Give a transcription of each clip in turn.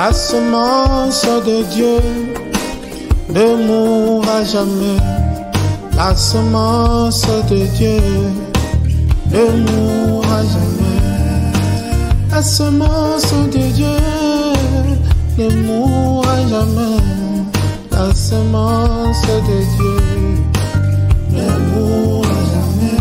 La semence de Dieu ne mourra jamais. La semence de Dieu ne mourra jamais. La semence de Dieu ne mourra jamais. La semence de Dieu ne mourra jamais.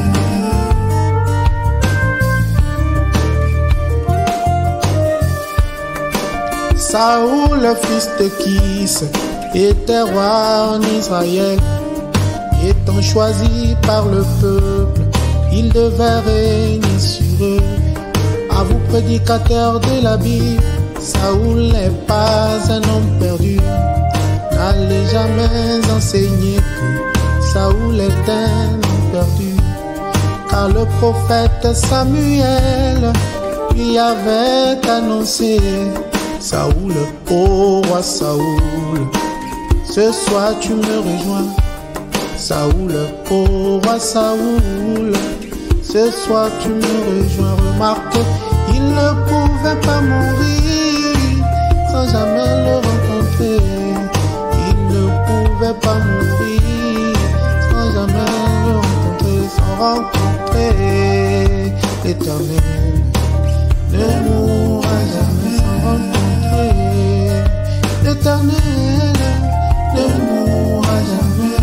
Saoul, fils de Kis, était roi en Israël. Étant choisi par le peuple, il devait régner sur eux. À vous, prédicateurs de la Bible, Saoul n'est pas un homme perdu. N'allez jamais enseigner que Saoul est un homme perdu. Car le prophète Samuel lui avait annoncé: Saoul, ô roi Saoul, ce soir tu me rejoins. Saoul, ô roi Saoul, ce soir tu me rejoins. Remarquez, il ne pouvait pas mourir sans jamais le rencontrer. Il ne pouvait pas mourir sans jamais le rencontrer. Sans rencontrer l'Éternel, ne mourra jamais. Sans rencontrer l'Éternel, ne mourra jamais.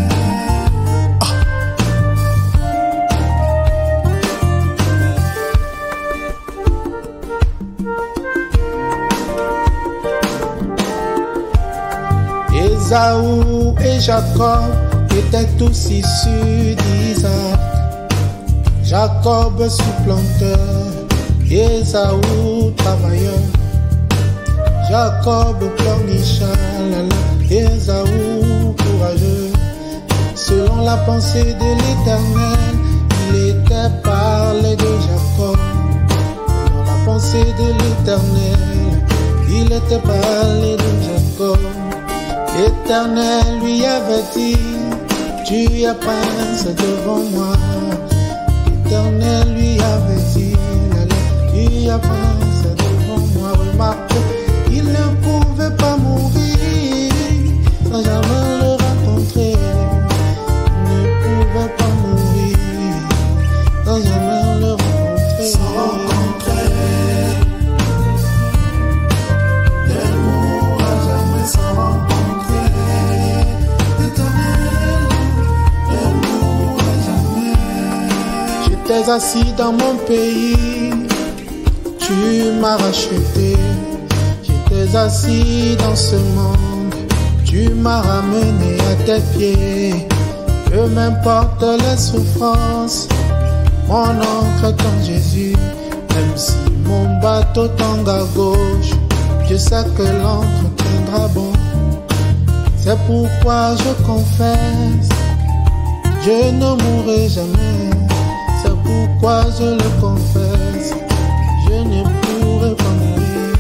Ésaü et Jacob étaient tous issus d'Isaac. Jacob supplanteur, Ésaü travailleur. Jacob pleurnichal, Ésaü courageux. Selon la pensée de l'Éternel, il était parlé de Jacob. Selon la pensée de l'Éternel, il était parlé de Jacob. L'Éternel lui avait dit: tu es prince devant moi. L'Éternel lui avait dit: tu es prince devant moi. Remarque, il ne pouvait pas mourir sans jamais le rencontrer. Il ne pouvait pas mourir sans jamais le rencontrer. Sans rencontrer, ne mourra jamais sans rencontrer. J'étais assis dans mon pays, tu m'as racheté. J'étais assis dans ce monde, tu m'as ramené à tes pieds. Peu m'importe les souffrances, mon encre est en Jésus. Même si mon bateau tangue à gauche, je sais que l'encre tiendra bon. C'est pourquoi je confesse, je ne mourrai jamais. C'est pourquoi je le confesse, je ne pourrai pas mourir.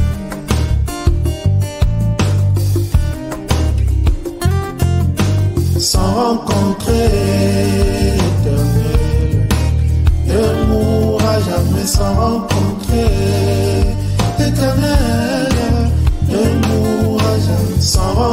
Sans rencontrer l'Éternel, ne mourra jamais. Sans rencontrer l'Éternel, ne mourra jamais. Sans